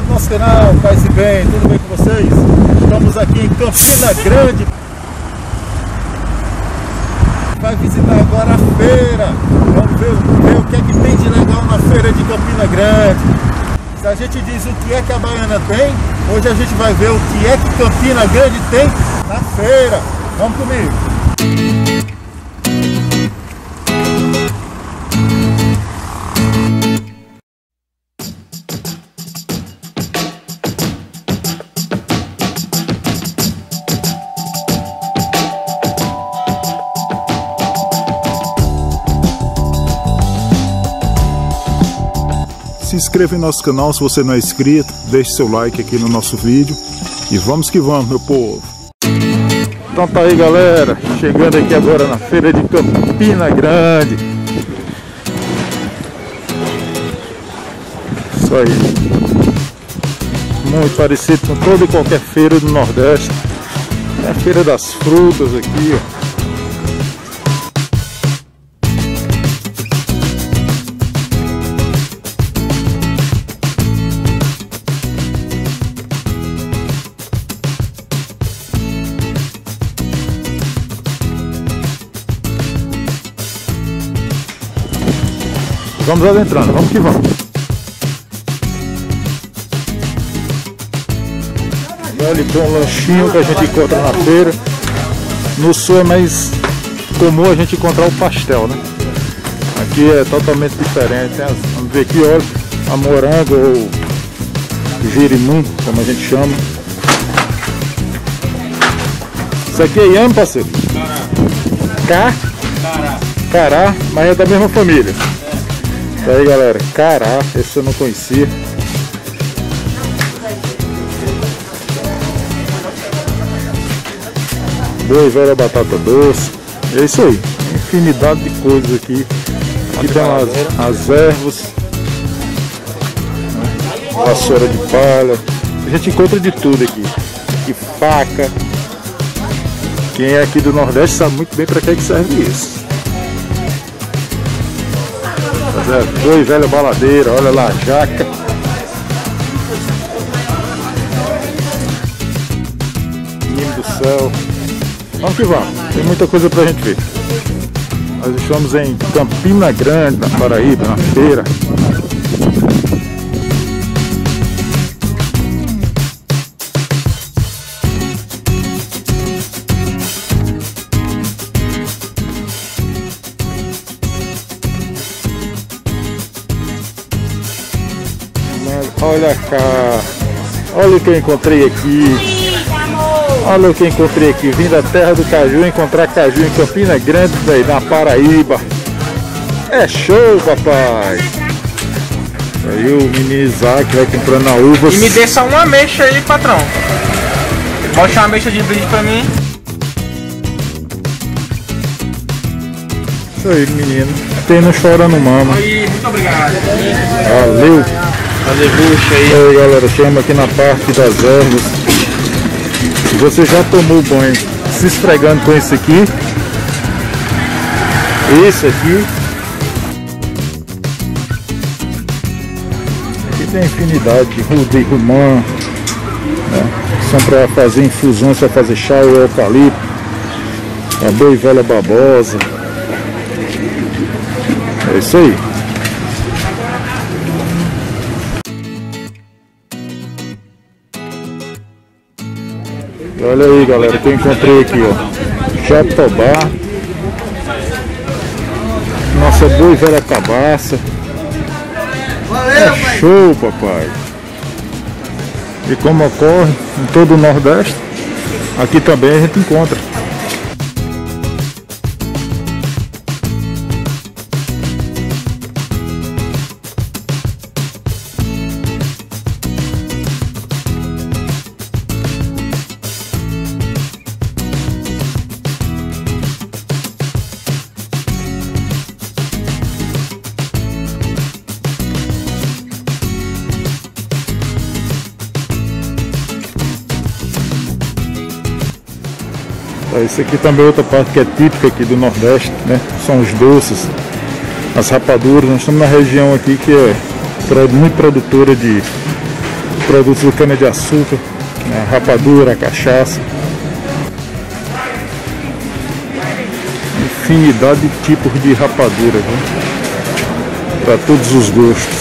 no nosso canal, paz e bem, tudo bem com vocês? Estamos aqui em Campina Grande. Vai visitar agora a feira. Vamos ver o que é que tem de legal na feira de Campina Grande. Se a gente diz o que é que a Baiana tem, hoje a gente vai ver o que é que Campina Grande tem na feira. Vamos comigo. Se inscreva em nosso canal se você não é inscrito, deixe seu like aqui no nosso vídeo e vamos que vamos, meu povo! Então tá aí, galera, chegando aqui agora na feira de Campina Grande. Isso aí, muito parecido com toda e qualquer feira do Nordeste. É a feira das frutas aqui, ó. Vamos adentrando, vamos que vamos. Olha, tem um lanchinho que a gente encontra na feira. No sul é mais comum a gente encontrar o pastel, né? Aqui é totalmente diferente. Vamos ver aqui, olha, a morango ou girimum, como a gente chama. Isso aqui é inhame, parceiro? Cará. Cará, mas é da mesma família. E aí, galera, cará, esse eu não conhecia. Boi velho, batata doce. É isso aí, infinidade de coisas aqui. Aqui tem as ervas, vassoura de palha. A gente encontra de tudo aqui. E faca. Quem é aqui do Nordeste sabe muito bem para que serve isso. Boi velho baladeira, olha lá, jaca. Menino do céu. Vamos que vamos, tem muita coisa pra gente ver. Nós estamos em Campina Grande, na Paraíba, na feira. Olha cá, olha o que eu encontrei aqui. Olha o que eu encontrei aqui. Vim da terra do caju, encontrar caju em Campina Grande, véio, na Paraíba. É show, papai. Aí o menino Isaac vai comprando na uva. E me dê só uma ameixa aí, patrão. Bote uma ameixa de brinde pra mim. Isso aí, menino. Tem no Chora no Mama. Aí, muito obrigado. Valeu. Aleluia aí. E aí, galera, chama aqui na parte das ervas. Você já tomou banho se esfregando com esse aqui? Esse aqui. Aqui tem infinidade de ruda e romã, né? São para fazer infusões, para fazer chá ou eucalipto. A boi velha babosa. É isso aí. Olha aí, galera, que eu encontrei aqui, ó. Jatobá. Nossa boi velha cabaça. É show, papai. E como ocorre em todo o Nordeste, aqui também a gente encontra. Esse aqui também é outra parte que é típica aqui do Nordeste, né? São os doces, as rapaduras. Nós estamos na região aqui que é muito produtora de produtos de cana-de-açúcar, né? Rapadura, cachaça. Infinidade de tipos de rapadura, para todos os gostos.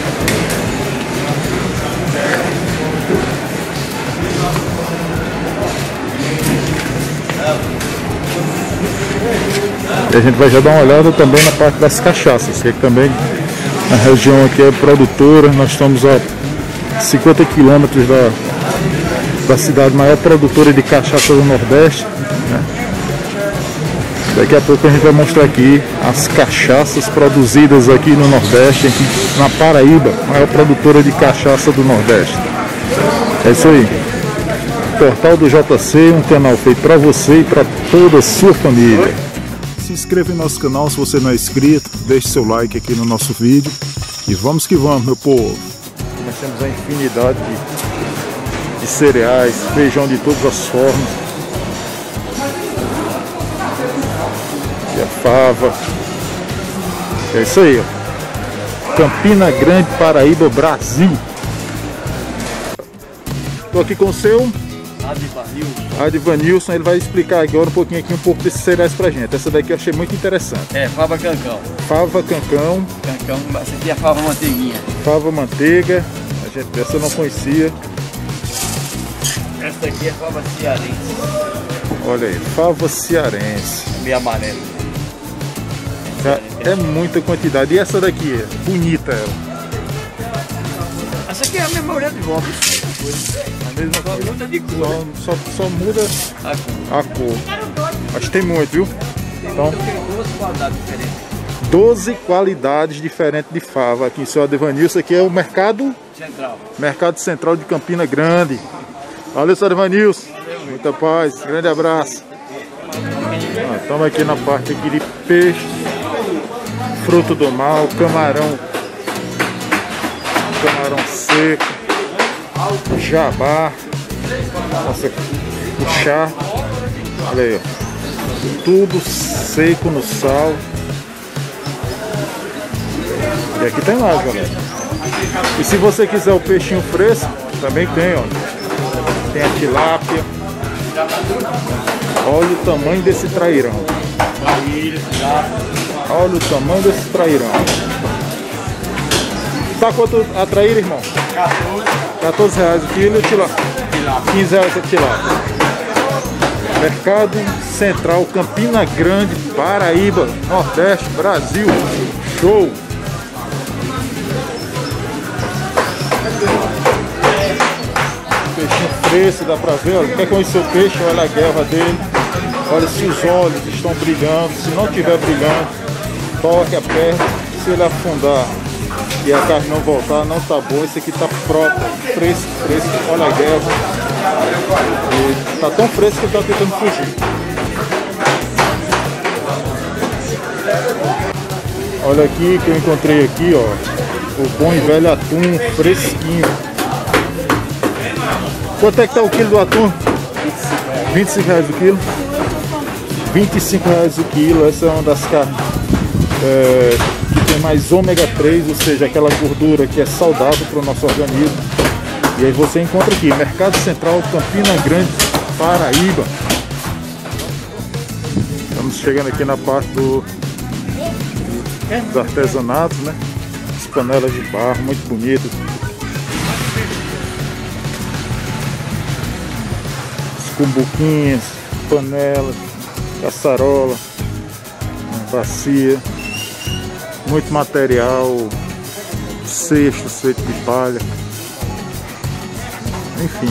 E a gente vai já dar uma olhada também na parte das cachaças, que também a região aqui é produtora. Nós estamos a 50 quilômetros da cidade maior produtora de cachaça do Nordeste, né? Daqui a pouco a gente vai mostrar aqui as cachaças produzidas aqui no Nordeste, aqui na Paraíba, maior produtora de cachaça do Nordeste. É isso aí. Portal do JC, um canal feito para você e para toda a sua família. Se inscreva em nosso canal se você não é inscrito, deixe seu like aqui no nosso vídeo e vamos que vamos, meu povo. Nós temos a infinidade de cereais, feijão de todas as formas. E a fava. É isso aí, ó. Campina Grande, Paraíba, Brasil. Estou aqui com o seu Advanilson. Ele vai explicar agora um pouco desses cereais pra gente. Essa daqui eu achei muito interessante. É, fava cancão. Fava cancão. Cancão, essa aqui é a fava manteiguinha. Fava manteiga. Essa eu não conhecia. Essa daqui é fava cearense. Olha aí, fava cearense. Meio amarelo. É muita quantidade. E essa daqui, bonita ela. Essa aqui é a memória de volta. A mesma Só muda de cor. Só muda a cor. Mas tem muito, viu? Então, Tem 12 qualidades diferentes. 12 qualidades diferentes de fava. Aqui em seu Advanilson, aqui é o Mercado Central de Campina Grande. Valeu, seu Advanilson. Muita paz, grande abraço. Estamos aqui na parte aqui de peixe, fruto do mar, camarão seco, jabá, nossa, o chá, olha aí, ó. Tudo seco no sal. E aqui tem mais, galera. E se você quiser o peixinho fresco, também tem, ó. Tem a tilápia. Olha o tamanho desse trairão. Olha o tamanho desse trairão. Tá quanto a traíra, irmão? 14 reais o quilo, 15 reais a tilápia. Mercado Central, Campina Grande, Paraíba, Nordeste, Brasil. Show! Peixinho fresco, dá pra ver, olha. Quer conhecer o peixe? Olha a guerra dele. Olha se os olhos estão brilhando. Se não estiver brilhando, toque a perna. Se ele afundar e a carne não voltar, não tá bom. Esse aqui tá próprio, fresco. Olha a guerra. E tá tão fresco que ele tá tentando fugir. Olha aqui que eu encontrei aqui, ó. O bom e velho atum fresquinho. Quanto é que tá o quilo do atum? 25 reais o quilo. 25 reais o quilo. Essa é uma das carnes que tem mais ômega 3, ou seja, aquela gordura que é saudável para o nosso organismo. E aí você encontra aqui, Mercado Central, Campina Grande, Paraíba. Estamos chegando aqui na parte dos artesanatos, né? As panelas de barro, muito bonitas. Cumbuquinhas, panelas, caçarola, bacia, muito material, cestos feitos de palha, enfim.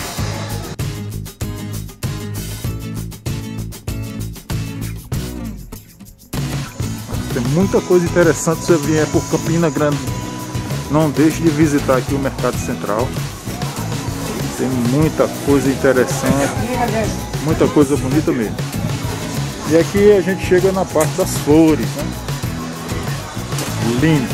Tem muita coisa interessante. Se você vier por Campina Grande, não deixe de visitar aqui o Mercado Central. Tem muita coisa interessante, muita coisa bonita mesmo. E aqui a gente chega na parte das flores, né? Lindo.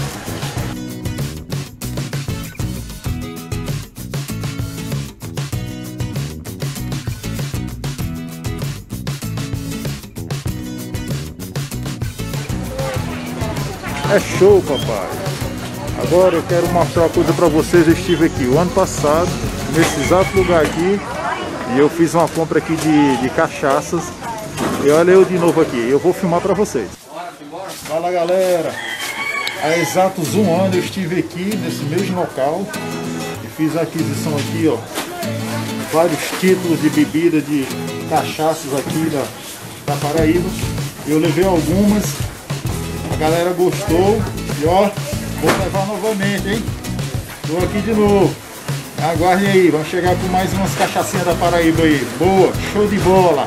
É show, papai. agora eu quero mostrar uma coisa para vocês. Eu estive aqui o ano passado, nesse exato lugar aqui, e eu fiz uma compra aqui de cachaças. E olha eu de novo aqui, eu vou filmar para vocês. Fala galera, há exatos um ano eu estive aqui nesse mesmo local e fiz a aquisição aqui, ó, vários títulos de bebida de cachaças aqui da Paraíba. Eu levei algumas, a galera gostou e ó, vou levar novamente, hein? Tô aqui de novo. Aguardem aí, vamos chegar com mais umas cachaçinhas da Paraíba aí. Boa, show de bola!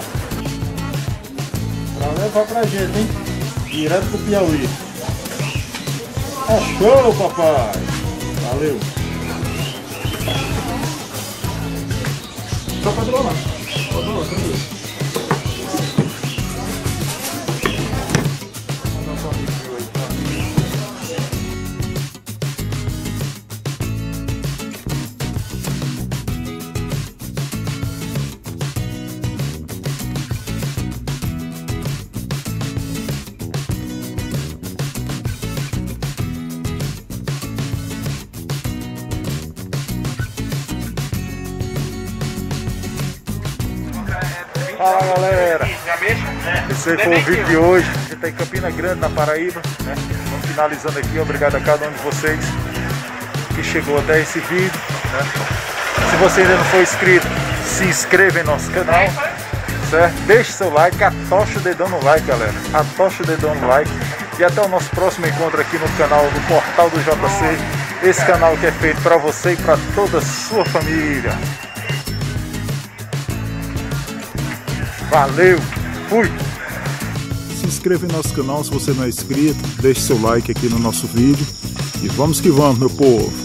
Pra levar pra gente, hein? Direto pro Piauí. É show, papai! Valeu! Só padrona. Fala galera, esse aí foi o vídeo de hoje. A gente está em Campina Grande, na Paraíba, né? Vamos finalizando aqui, obrigado a cada um de vocês que chegou até esse vídeo, né? Se você ainda não for inscrito, se inscreva em nosso canal, certo? Deixe seu like, atocha o dedão no like, galera, atocha o dedão no like. E até o nosso próximo encontro aqui no canal do Portal do JC, esse canal que é feito para você e para toda a sua família. Valeu, fui! Se inscreva em nosso canal se você não é inscrito, deixe seu like aqui no nosso vídeo e vamos que vamos, meu povo!